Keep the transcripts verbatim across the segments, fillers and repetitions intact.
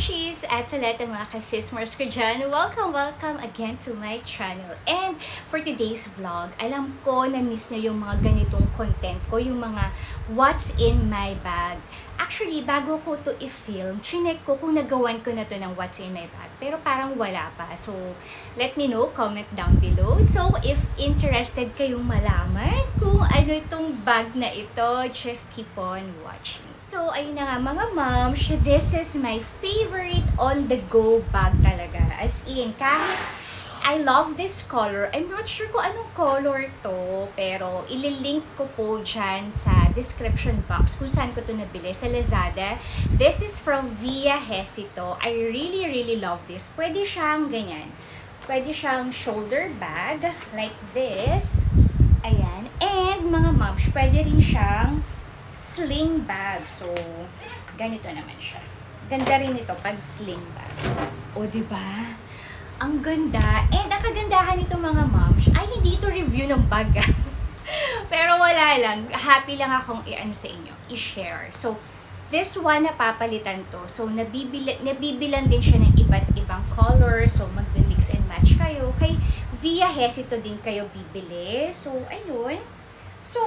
Mamshies! At sa lahat ng mga kasismers ko dyan, welcome, welcome again to my channel. And for today's vlog, alam ko na miss nyo yung mga ganitong content ko, yung mga what's in my bag. Actually, bago ko to i-film, chinek ko kung nagawan ko na to ng what's in my bag. Pero parang wala pa. So, let me know, comment down below. So, if interested kayong malaman kung ano itong bag na ito, just keep on watching. So, ayun na nga mga moms, this is my favorite on-the-go bag talaga. As in, kahit I love this color, I'm not sure kung anong color to, pero ililink ko po dyan sa description box kung saan ko to nabili sa Lazada. This is from Via Hesito. I really, really love this. Pwede siyang ganyan. Pwede siyang shoulder bag, like this. Ayan. And mga moms, pwede rin siyang sling bag. So, ganito naman siya. Ganda rin ito pag sling bag. O, diba? Ang ganda. And ang kagandahan nito mga moms, ay hindi ito review ng bag. Pero wala lang. Happy lang akong i-ano sa inyo, i-share. So, this one napapalitan to. So, nabibili, nabibilan din siya ng iba't ibang color. So, mag-mix and match kayo. Kay Via Hesito din kayo bibili. So, ayun. So,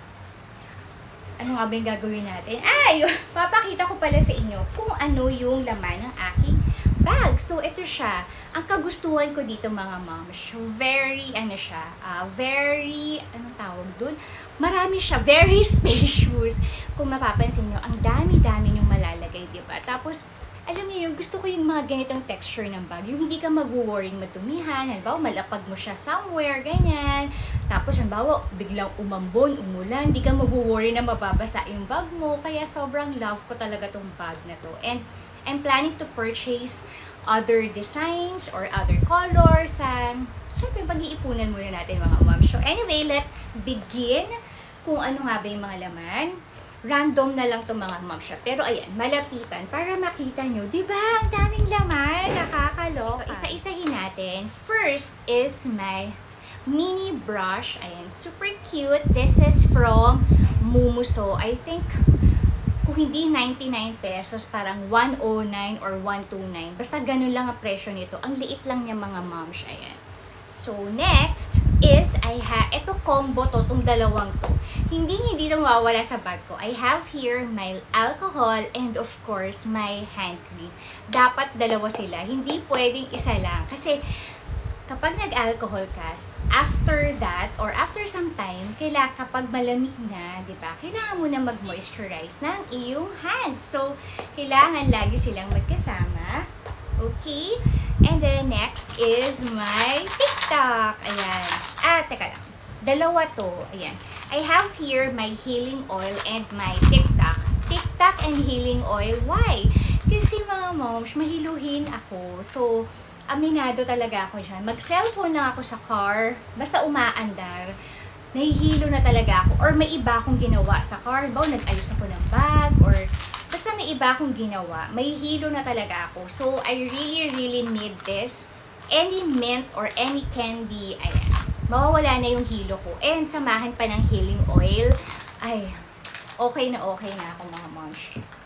ano nga ba yung gagawin natin? Ah, yun. Papakita ko pala sa inyo kung ano yung laman ng aking bag. So, ito siya. Ang kagustuhan ko dito mga moms, very, ano siya, uh, very, anong tawag dun? Marami siya, very spacious. Kung mapapansin nyo, ang dami-dami yung malalagay, diba? Tapos, alam niyo yung gusto ko yung mga ganitong texture ng bag. Yung hindi ka mag-worrying matumihan. Halimbawa, malapag mo siya somewhere, ganyan. Tapos, halimbawa, biglang umambon, umulan. Hindi ka mag-worry na mababasa yung bag mo. Kaya sobrang love ko talaga tong bag na to. And I'm planning to purchase other designs or other colors. And, syempre, pag-iipunan muna natin mga mom. So, anyway, let's begin kung ano nga ba yung mga laman. Random na lang itong mga mom shop. Pero ayan, malapitan para makita nyo. Diba? Ang daming laman. Nakakaloka. Isa-isahin natin. First is my mini brush. Ayan, super cute. This is from Mumuso. I think, kung hindi ninety-nine pesos, parang one oh nine or one twenty-nine. Basta ganun lang ang presyo nito. Ang liit lang niya mga moms. Ayan. So, next is, I have, ito combo to, itong dalawang to. Hindi, hindi na mawawala sa bag ko. I have here my alcohol and of course, my hand cream. Dapat dalawa sila. Hindi pwedeng isa lang. Kasi, kapag nag-alcohol ka, after that, or after some time, kailangan kapag malamig na, di ba? Kailangan mo na mag-moisturize ng iyong hands. So, kailangan lagi silang magkasama. Okay? And then, next is my TikTok. Ayan. Ah, teka lang. Dalawa to. Ayan. I have here my healing oil and my TikTok. TikTok and healing oil. Why? Kasi mga moms, mahiluhin ako. So, aminado talaga ako dyan. Mag-cellphone na ako sa car. Basta umaandar. Nahihilo na talaga ako. Or may iba akong ginawa sa car. Baw, nag-ayos ako ng bag. Or basta may iba akong ginawa. May hilo na talaga ako. So, I really, really need this. Any mint or any candy, ayan. Mawawala na yung hilo ko. And samahan pa ng healing oil. Ay, okay na okay na ako mga moms.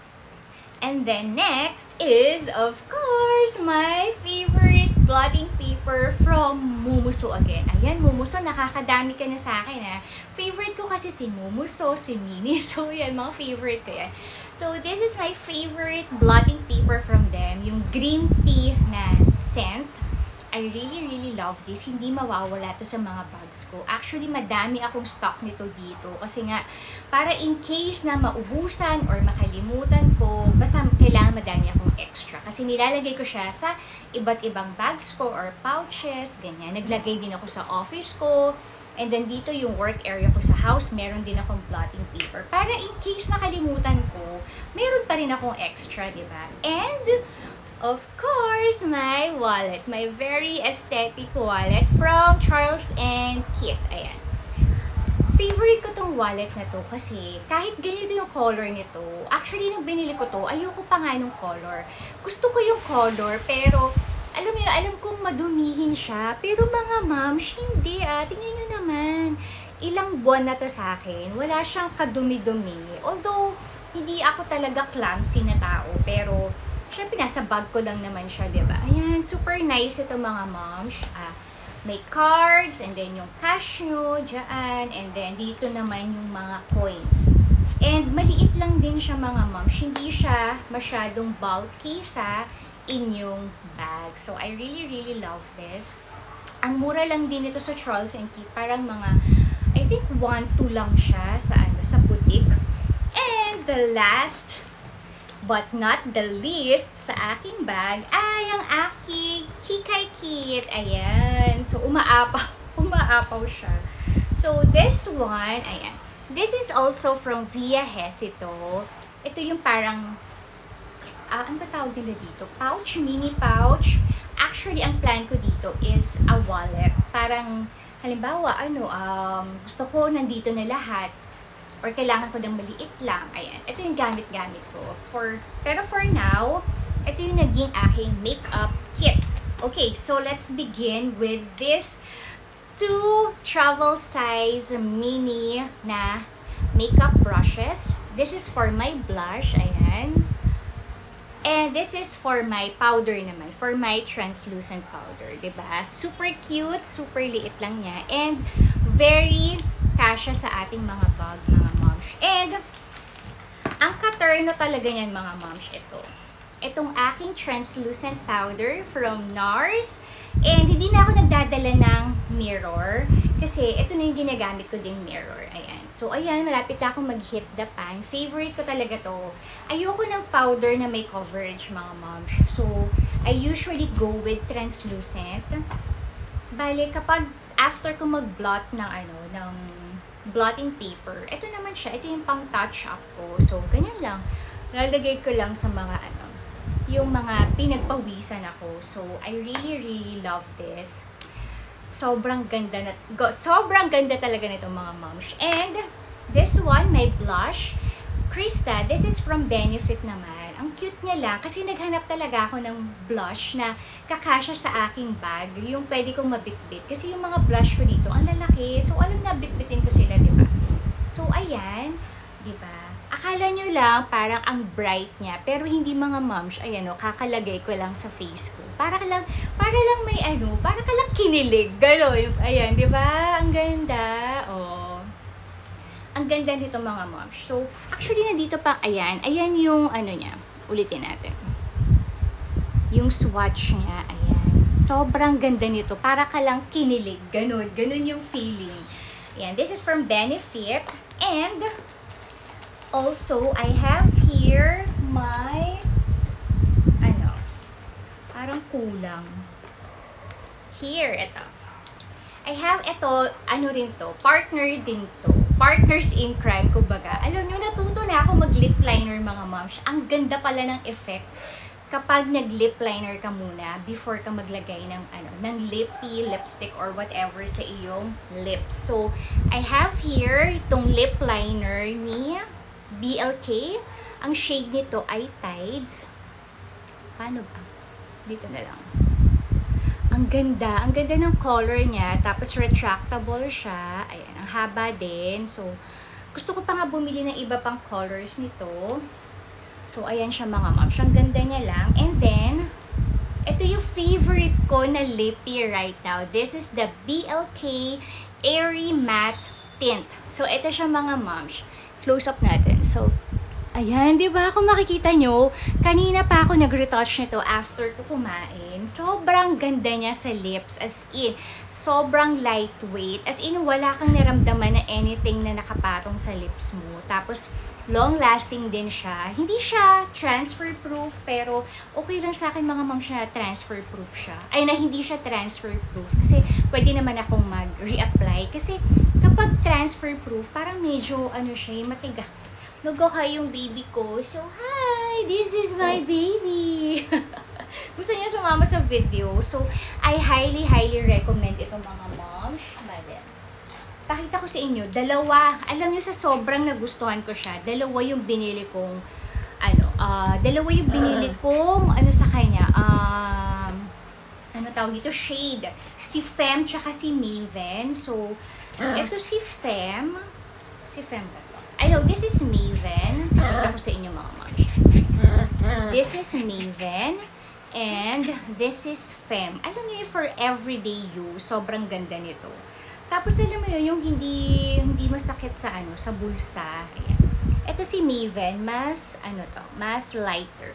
And then next is, of course, my favorite blotting paper from Mumuso again. Ayan, Mumuso, nakakadami ka na sa akin, ha. Favorite ko kasi si Mumuso, si Mini. So, yan, mga favorite ko yan. So, this is my favorite blotting paper from them. Yung green tea na scent. I really, really love this. Hindi mawawala to sa mga bags ko. Actually, madami akong stock nito dito. Kasi nga, para in case na maubusan or makalimutan ko, basta kailangan madami akong extra. Kasi nilalagay ko siya sa iba't ibang bags ko or pouches, ganyan. Naglagay din ako sa office ko. And then dito yung work area ko sa house, meron din akong blotting paper. Para in case nakalimutan ko, meron pa rin akong extra, diba? And of course, my wallet. My very aesthetic wallet from Charles and Keith. Ayan. Favorite ko tong wallet na to kasi kahit ganito yung color nito, actually nung binili ko to, ayoko pa nga nung color. Gusto ko yung color pero alam mo yun, alam kong madumihin siya. Pero mga moms, hindi ah. Tingnan nyo naman. Ilang buwan na to sa akin. Wala siyang kadumi-dumi. Although, hindi ako talaga clumsy na tao. Pero, syempre nasa bag ko lang naman siya, diba? Ayan, super nice ito mga moms. Ah, may cards, and then yung cash nyo, dyan, and then dito naman yung mga coins. And maliit lang din siya mga moms. Hindi siya masyadong bulky sa inyong bag. So, I really, really love this. Ang mura lang din ito sa Charles and Keith. Parang mga, I think, one two lang siya sa, ano, sa boutique. And the last, but not the least, sa aking bag, ay ang aking Kikay Kit. Ayan. So, umaapaw. Umaapaw siya. So, this one, ayan. This is also from Via Hesito. Ito yung parang, ah, ano ba tawag nila dito? Pouch, mini pouch. Actually, ang plan ko dito is a wallet. Parang, halimbawa, ano, um, gusto ko nandito na lahat. Or kailangan ko ng maliit lang. Ayan. Ito yung gamit-gamit ko. For, pero for now, ito yung naging aking makeup kit. Okay, so let's begin with this two travel size mini na makeup brushes. This is for my blush. Ayan. And this is for my powder naman. For my translucent powder. Diba? Super cute. Super liit lang niya. And very kasya sa ating mga bag, mga moms. And ang katerno talaga niyan mga moms, ito. Itong aking translucent powder from NARS. And hindi na ako nagdadala ng mirror. Kasi ito na yung ginagamit ko ding mirror. Ayan. So, ayan. Malapit na akong mag-hit the pan. Favorite ko talaga to. Ayoko ng powder na may coverage, mga moms. So, I usually go with translucent. Bale, kapag after ko mag-blot ng ano, ng blotting paper, ito naman siya. Ito yung pang touch up ko. So, ganyan lang. Lalagay ko lang sa mga ano, yung mga pinagpawisan ako. So, I really, really love this. Sobrang ganda na, sobrang ganda talaga nito mga moms. And, this one, my blush. Krista, this is from Benefit naman. Ang cute niya lang, kasi naghanap talaga ako ng blush na kakasya sa aking bag. Yung pwede kong mabitbit. Kasi yung mga blush ko dito, ang lalaki. So, alam na, bitbitin ko sila, di ba? So, ayan, di ba? Akala nyo lang parang ang bright niya, pero hindi mga moms, ayan o, kakalagay ko lang sa face ko. Para lang, para lang may ano, para ka lang kinilig, gano'n. Ayan, di ba? Ang ganda. Oh. Ang ganda nito mga moms. So, actually nandito pa, ayan, ayan yung ano niya. Ulitin natin. Yung swatch niya, ayan. Sobrang ganda nito. Para ka lang kinilig, gano'n. Gano'n yung feeling. Ayan, this is from Benefit. And, also, I have here my, ano, parang kulang. Here, ito. I have ito, ano rin to, partner din to. Partners in crime, kumbaga. Alam nyo, natuto na ako mag-lip liner, mga moms. Ang ganda pala ng effect kapag nag-lip liner ka muna before ka maglagay ng, ano, ng lippy, lipstick, or whatever sa iyong lips. So, I have here itong lip liner ni B L K. Ang shade nito ay Tides. Paano ba? Dito na lang. Ang ganda. Ang ganda ng color niya. Tapos retractable siya. Ayan. Ang haba din. So, gusto ko pa nga bumili ng iba pang colors nito. So, ayan siya mga moms. Ang ganda niya lang. And then, ito yung favorite ko na lippy right now. This is the B L K Airy Matte Tint. So, ito siya mga moms. Close up natin. So, ayan, di ba? Kung makikita nyo, kanina pa ako nag-retouch nito after ko kumain. Sobrang ganda niya sa lips. As in, sobrang lightweight. As in, wala kang naramdaman na anything na nakapatong sa lips mo. Tapos, long-lasting din siya. Hindi siya transfer-proof, pero okay lang sa akin mga moms na transfer-proof siya. Ay, na hindi siya transfer-proof. Kasi, pwede naman akong mag-reapply. Kasi, kapag transfer-proof, parang medyo, ano siya, matiga. Nag-okay yung baby ko. So, hi! This is my baby! Gusto niya sumama sa video. So, I highly, highly recommend itong mga moms. Bale. Pakita ko sa inyo, dalawa. Alam niyo sa sobrang nagustuhan ko siya, dalawa yung binili kong, ano, uh, dalawa yung binili kong, ano sa kanya, um, ano tawag dito, shade. Si Femme, tsaka si Maven. So, ito si Femme. Si Femme ba? I know, this is Maven. Pakita ko sa inyo mga moms. This is Maven. And this is Femme. Alam niyo yung for everyday use, sobrang ganda nito. Tapos alam mo yun, yung hindi, hindi masakit sa ano, sa bulsa. Ayan. Ito si Maven, mas, ano to, mas lighter.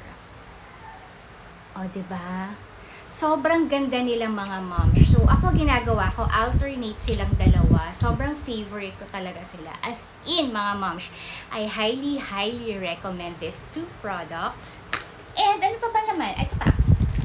O, diba? Sobrang ganda nilang mga moms. So, ako ginagawa ko, alternate silang dalawa. Sobrang favorite ko talaga sila. As in, mga moms, I highly, highly recommend these two products. And ano pa ba naman? Ito pa.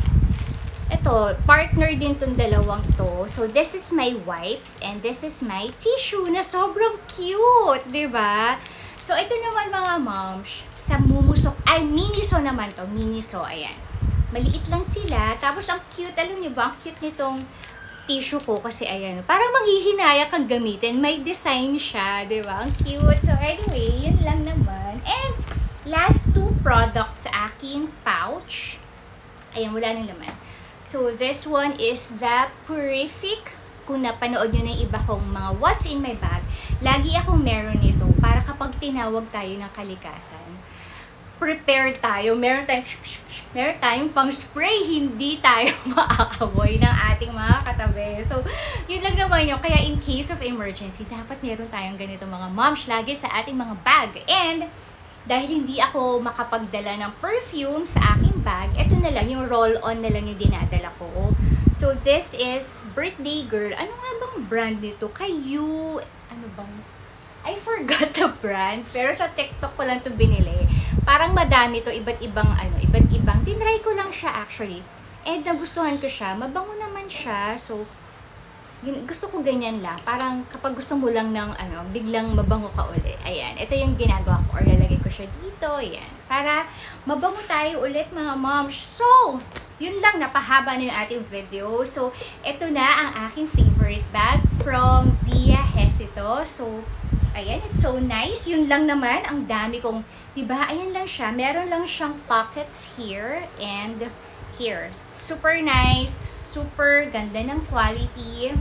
Ito, partner din tong dalawang to. So, this is my wipes and this is my tissue na sobrang cute, di ba? So, ito naman mga moms, sa Mumuso, ay, Miniso naman to. Miniso, ayan. Maliit lang sila. Tapos, ang cute, alam niyo ba, ang cute nitong tissue ko kasi, ayan, parang manghihinaya kang gamitin. May design siya, di ba? Ang cute. So, anyway, yun lang naman. And, last two products sa aking pouch. Ayan, wala nang laman. So, this one is the Purific. Kung napanood nyo na yung iba kong mga What's in My Bag, lagi akong meron nito para kapag tinawag tayo ng kalikasan, prepare tayo. Meron tayong, meron tayong pang spray, hindi tayo maakaboy ng ating mga katabi. So, yun lang naman yun. Kaya in case of emergency, dapat meron tayong ganito mga moms lagi sa ating mga bag. And, dahil hindi ako makapagdala ng perfume sa aking bag, ito na lang, yung roll-on na lang yung dinadala ko. So, this is Birthday Girl. Ano nga bang brand nito? Kayu, ano bang? I forgot the brand, pero sa TikTok ko lang ito binili. Parang madami to, iba't ibang, ano, iba't ibang. Tinry ko lang siya actually. And nagustuhan ko siya. Mabango naman siya. So, gusto ko ganyan lang. Parang kapag gusto mo lang ng ano, biglang mabango ka ulit. Ayan. Ito yung ginagawa ko. Or lalagay ko siya dito. Ayan. Para mabango tayo ulit mga moms. So, yun lang. Napahaba na yung ating video. So, ito na ang aking favorite bag from Via Hesito. So, ayan. It's so nice. Yun lang naman. Ang dami kong, diba? Ayan lang siya. Meron lang siyang pockets here and here. Super nice. Super ganda ng quality.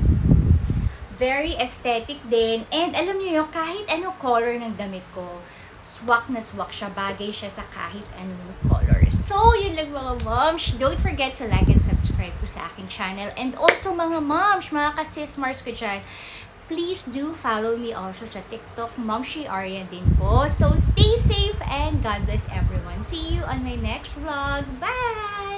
Very aesthetic din. And alam niyo yung kahit ano color ng damit ko, swak na swak siya. Bagay siya sa kahit anong color. So, yun lang mga moms. Don't forget to like and subscribe po sa aking channel. And also mga moms, mga ka-sis-mars ko dyan, please do follow me also sa TikTok. Momshi Arya din po. So, stay safe and God bless everyone. See you on my next vlog. Bye!